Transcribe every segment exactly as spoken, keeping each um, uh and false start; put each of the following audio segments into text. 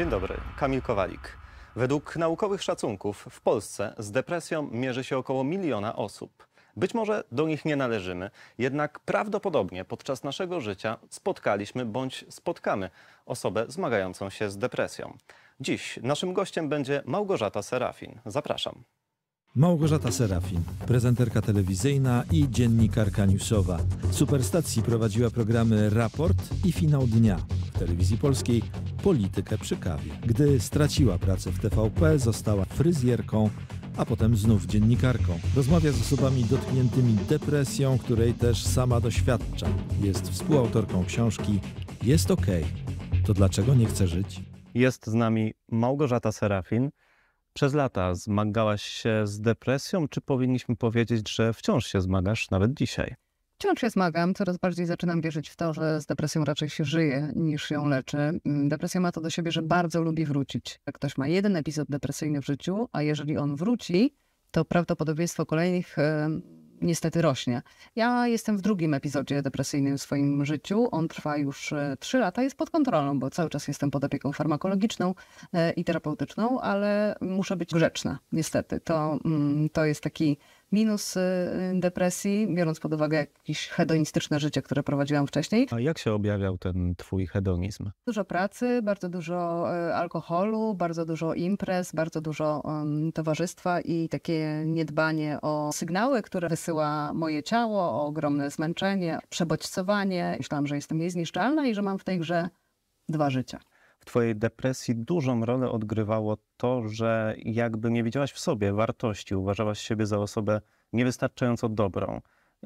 Dzień dobry, Kamil Kowalik. Według naukowych szacunków w Polsce z depresją mierzy się około miliona osób. Być może do nich nie należymy, jednak prawdopodobnie podczas naszego życia spotkaliśmy bądź spotkamy osobę zmagającą się z depresją. Dziś naszym gościem będzie Małgorzata Serafin. Zapraszam. Małgorzata Serafin, prezenterka telewizyjna i dziennikarka newsowa. W Superstacji prowadziła programy Raport i Finał Dnia. W telewizji polskiej Politykę przy kawie. Gdy straciła pracę w T V P, została fryzjerką, a potem znów dziennikarką. Rozmawia z osobami dotkniętymi depresją, której też sama doświadcza. Jest współautorką książki Jest okej. To dlaczego nie chce żyć? Jest z nami Małgorzata Serafin. Przez lata zmagałaś się z depresją, czy powinniśmy powiedzieć, że wciąż się zmagasz nawet dzisiaj? Wciąż się zmagam, coraz bardziej zaczynam wierzyć w to, że z depresją raczej się żyje niż ją leczy. Depresja ma to do siebie, że bardzo lubi wrócić. Ktoś ma jeden epizod depresyjny w życiu, a jeżeli on wróci, to prawdopodobieństwo kolejnych e, niestety rośnie. Ja jestem w drugim epizodzie depresyjnym w swoim życiu. On trwa już trzy lata, jest pod kontrolą, bo cały czas jestem pod opieką farmakologiczną e, i terapeutyczną, ale muszę być grzeczna, niestety. To, mm, to jest taki minus depresji, biorąc pod uwagę jakieś hedonistyczne życie, które prowadziłam wcześniej. A jak się objawiał ten twój hedonizm? Dużo pracy, bardzo dużo alkoholu, bardzo dużo imprez, bardzo dużo um, towarzystwa i takie niedbanie o sygnały, które wysyła moje ciało, o ogromne zmęczenie, przebodźcowanie. Myślałam, że jestem niezniszczalna i że mam w tej grze dwa życia. W twojej depresji dużą rolę odgrywało to, że jakby nie widziałaś w sobie wartości, uważałaś siebie za osobę niewystarczająco dobrą.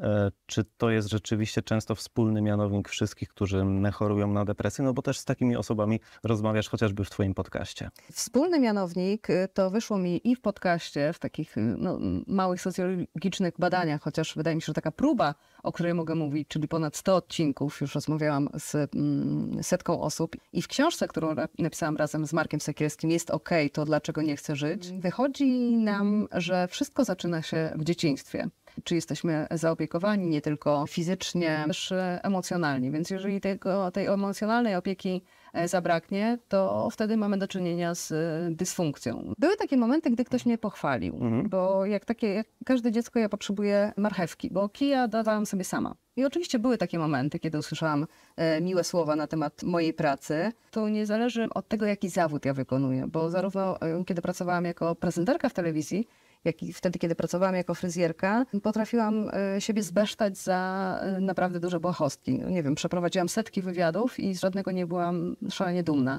Czy to jest rzeczywiście często wspólny mianownik wszystkich, którzy chorują na depresję? No bo też z takimi osobami rozmawiasz chociażby w twoim podcaście. Wspólny mianownik to wyszło mi i w podcaście, w takich no, małych socjologicznych badaniach, chociaż wydaje mi się, że taka próba, o której mogę mówić, czyli ponad sto odcinków, już rozmawiałam z mm, setką osób i w książce, którą napisałam razem z Markiem Sekielskim, Jest okej, to dlaczego nie chcę żyć, wychodzi nam, że wszystko zaczyna się w dzieciństwie. Czy jesteśmy zaopiekowani nie tylko fizycznie, też emocjonalnie. Więc jeżeli tego, tej emocjonalnej opieki zabraknie, to wtedy mamy do czynienia z dysfunkcją. Były takie momenty, gdy ktoś mnie pochwalił, mhm. bo jak takie, jak każde dziecko ja potrzebuję marchewki, bo kija dawałam sobie sama. I oczywiście były takie momenty, kiedy usłyszałam e, miłe słowa na temat mojej pracy. To nie zależy od tego, jaki zawód ja wykonuję, bo zarówno e, kiedy pracowałam jako prezenterka w telewizji, jak i wtedy, kiedy pracowałam jako fryzjerka, potrafiłam siebie zbesztać za naprawdę duże błahostki. Nie wiem, przeprowadziłam setki wywiadów i z żadnego nie byłam szalenie dumna.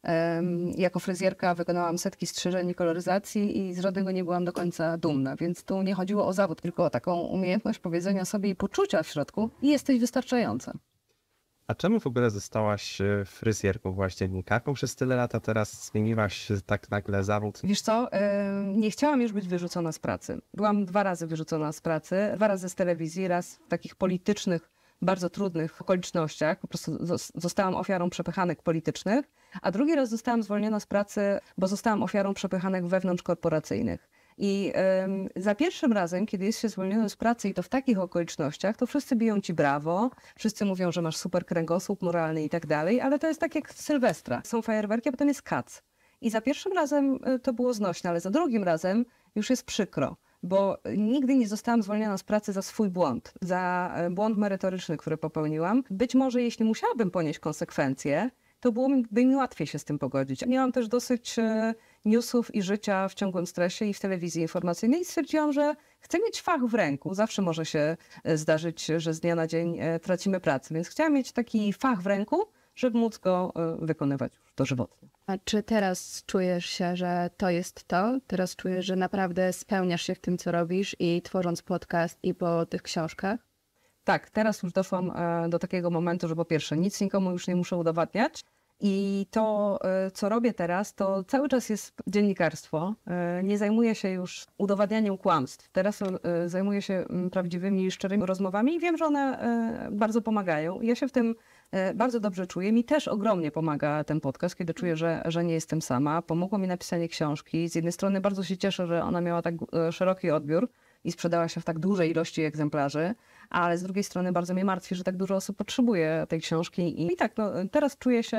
Jako fryzjerka wykonałam setki strzyżeń i koloryzacji i z żadnego nie byłam do końca dumna. Więc tu nie chodziło o zawód, tylko o taką umiejętność powiedzenia sobie i poczucia w środku i jesteś wystarczająca. A czemu w ogóle zostałaś fryzjerką, właśnie dziennikarką przez tyle lat, a teraz zmieniłaś tak nagle zawód? Wiesz co, nie chciałam już być wyrzucona z pracy. Byłam dwa razy wyrzucona z pracy, dwa razy z telewizji, raz w takich politycznych, bardzo trudnych okolicznościach. Po prostu zostałam ofiarą przepychanek politycznych, a drugi raz zostałam zwolniona z pracy, bo zostałam ofiarą przepychanek wewnątrzkorporacyjnych. I y, za pierwszym razem, kiedy jest się zwolniony z pracy i to w takich okolicznościach, to wszyscy biją ci brawo, wszyscy mówią, że masz super kręgosłup moralny i tak dalej, ale to jest tak jak Sylwestra. Są fajerwerki, a potem jest kac. I za pierwszym razem to było znośne, ale za drugim razem już jest przykro, bo nigdy nie zostałam zwolniona z pracy za swój błąd, za błąd merytoryczny, który popełniłam. Być może jeśli musiałabym ponieść konsekwencje, to byłoby mi łatwiej się z tym pogodzić. Miałam też dosyć newsów i życia w ciągłym stresie i w telewizji informacyjnej i stwierdziłam, że chcę mieć fach w ręku. Zawsze może się zdarzyć, że z dnia na dzień tracimy pracę, więc chciałam mieć taki fach w ręku, żeby móc go wykonywać już dożywotnie. A czy teraz czujesz się, że to jest to? Teraz czujesz, że naprawdę spełniasz się w tym, co robisz i tworząc podcast i po tych książkach? Tak, teraz już doszłam do takiego momentu, że po pierwsze nic nikomu już nie muszę udowadniać i to, co robię teraz, to cały czas jest dziennikarstwo. Nie zajmuję się już udowadnianiem kłamstw. Teraz zajmuję się prawdziwymi i szczerymi rozmowami i wiem, że one bardzo pomagają. Ja się w tym bardzo dobrze czuję. Mi też ogromnie pomaga ten podcast, kiedy czuję, że, że nie jestem sama. Pomogło mi napisanie książki. Z jednej strony bardzo się cieszę, że ona miała tak szeroki odbiór i sprzedała się w tak dużej ilości egzemplarzy, ale z drugiej strony bardzo mnie martwi, że tak dużo osób potrzebuje tej książki. I, i tak, no, teraz czuję się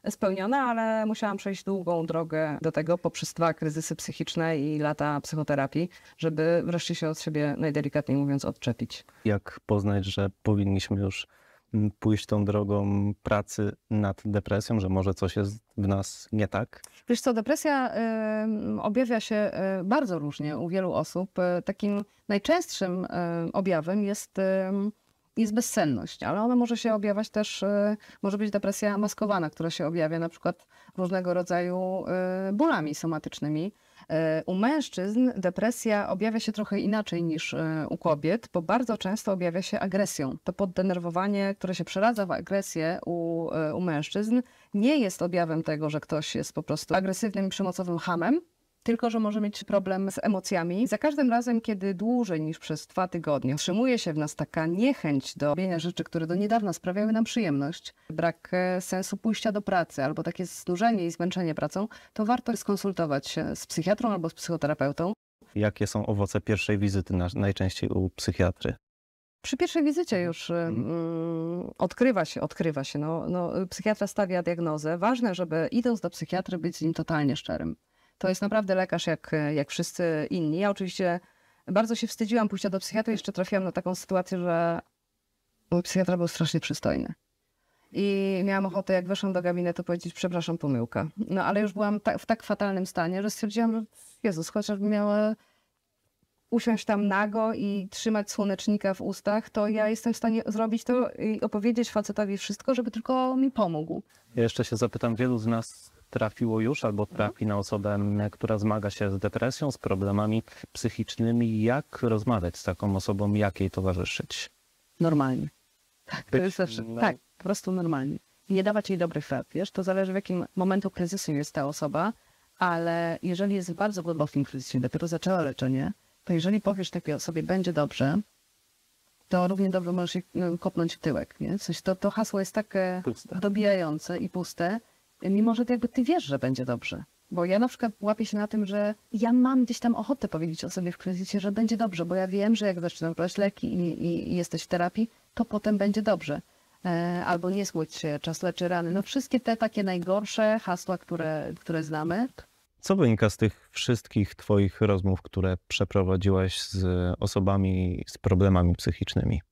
spełniona, ale musiałam przejść długą drogę do tego poprzez dwa kryzysy psychiczne i lata psychoterapii, żeby wreszcie się od siebie, najdelikatniej mówiąc, odczepić. Jak poznać, że powinniśmy już mm, pójść tą drogą pracy nad depresją, że może coś jest w nas nie tak? Wiesz co, depresja y, objawia się y, bardzo różnie u wielu osób. Y, takim najczęstszym y, objawem jest, y, jest bezsenność, ale ona może się objawiać też, y, może być depresja maskowana, która się objawia na przykład różnego rodzaju y, bólami somatycznymi. Y, U mężczyzn depresja objawia się trochę inaczej niż y, u kobiet, bo bardzo często objawia się agresją. To poddenerwowanie, które się przeradza w agresję u, y, u mężczyzn, nie jest objawem tego, że ktoś jest po prostu agresywnym i przemocowym chamem, tylko że może mieć problem z emocjami. Za każdym razem, kiedy dłużej niż przez dwa tygodnie utrzymuje się w nas taka niechęć do robienia rzeczy, które do niedawna sprawiały nam przyjemność, brak e, sensu pójścia do pracy albo takie znużenie i zmęczenie pracą, to warto skonsultować się z psychiatrą albo z psychoterapeutą. Jakie są owoce pierwszej wizyty na, najczęściej u psychiatry? Przy pierwszej wizycie już mm, odkrywa się, odkrywa się. No, no, psychiatra stawia diagnozę. Ważne, żeby idąc do psychiatry być z nim totalnie szczerym. To jest naprawdę lekarz jak, jak wszyscy inni. Ja oczywiście bardzo się wstydziłam pójścia do psychiatry. Jeszcze trafiłam na taką sytuację, że mój psychiatra był strasznie przystojny. I miałam ochotę, jak weszłam do gabinetu, powiedzieć, przepraszam, pomyłka. No ale już byłam ta, w tak fatalnym stanie, że stwierdziłam, że Jezus, chociażbym miała usiąść tam nago i trzymać słonecznika w ustach, to ja jestem w stanie zrobić to i opowiedzieć facetowi wszystko, żeby tylko mi pomógł. Ja jeszcze się zapytam, wielu z nas trafiło już albo trafi na osobę, która zmaga się z depresją, z problemami psychicznymi. Jak rozmawiać z taką osobą, jak jej towarzyszyć? Normalnie. Tak, to Być jest zawsze, na- tak, po prostu normalnie. I nie dawać jej dobrych rad, wiesz, to zależy w jakim momentu kryzysu jest ta osoba, ale jeżeli jest w bardzo głębokim kryzysie, dopiero zaczęła leczenie, to jeżeli powiesz takiej osobie, będzie dobrze, to równie dobrze możesz jej no, kopnąć w tyłek, nie? W sensie to, to hasło jest tak e, Puste. dobijające i puste, mimo że ty jakby ty wiesz, że będzie dobrze. Bo ja na przykład łapię się na tym, że ja mam gdzieś tam ochotę powiedzieć osobie w kryzysie, że będzie dobrze, bo ja wiem, że jak zaczynam brać leki i, i, i jesteś w terapii, to potem będzie dobrze. E, albo nie smuć się, czas leczy rany. No wszystkie te takie najgorsze hasła, które, które znamy. Co wynika z tych wszystkich twoich rozmów, które przeprowadziłaś z osobami z problemami psychicznymi?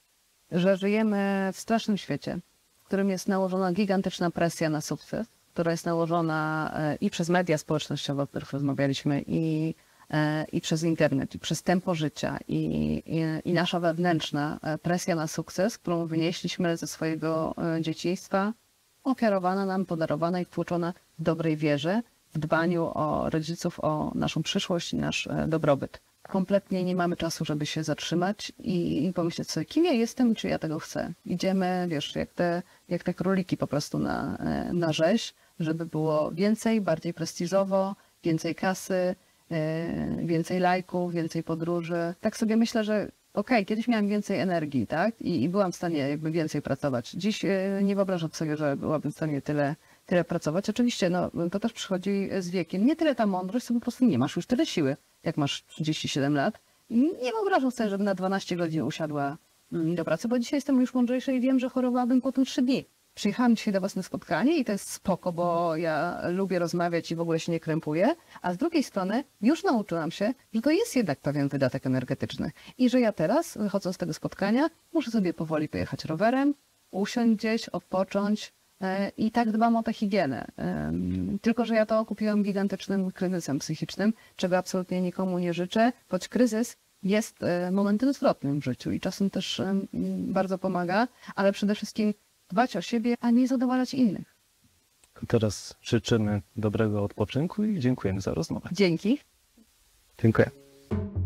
Że żyjemy w strasznym świecie, w którym jest nałożona gigantyczna presja na sukces, która jest nałożona e, i przez media społecznościowe, o których rozmawialiśmy, i, e, i przez internet, i przez tempo życia, i, i, i nasza wewnętrzna e, presja na sukces, którą wynieśliśmy ze swojego e, dzieciństwa, ofiarowana nam, podarowana i wtłoczona w dobrej wierze, w dbaniu o rodziców, o naszą przyszłość i nasz e, dobrobyt. Kompletnie nie mamy czasu, żeby się zatrzymać i, i pomyśleć sobie, kim ja jestem i czy ja tego chcę. Idziemy, wiesz, jak te, jak te króliki po prostu na, e, na rzeź, żeby było więcej, bardziej prestiżowo, więcej kasy, e, więcej lajków, więcej podróży. Tak sobie myślę, że okej, okay, kiedyś miałam więcej energii, tak? I, i byłam w stanie jakby więcej pracować. Dziś e, nie wyobrażam sobie, że byłabym w stanie tyle tyle pracować. Oczywiście, no, to też przychodzi z wiekiem. Nie tyle ta mądrość, to po prostu nie masz już tyle siły, jak masz trzydzieści siedem lat. I nie wyobrażam sobie, żebym na dwanaście godzin usiadła do pracy, bo dzisiaj jestem już mądrzejsza i wiem, że chorowałabym po tym trzy dni. Przyjechałam dzisiaj do was na spotkanie i to jest spoko, bo ja lubię rozmawiać i w ogóle się nie krępuję, a z drugiej strony już nauczyłam się, że to jest jednak pewien wydatek energetyczny i że ja teraz, wychodząc z tego spotkania, muszę sobie powoli pojechać rowerem, usiąść gdzieś, odpocząć, i tak dbam o tę higienę. Tylko że ja to okupiłam gigantycznym kryzysem psychicznym, czego absolutnie nikomu nie życzę, choć kryzys jest momentem zwrotnym w życiu i czasem też bardzo pomaga, ale przede wszystkim dbać o siebie, a nie zadowalać innych. Teraz życzymy dobrego odpoczynku i dziękujemy za rozmowę. Dzięki. Dziękuję.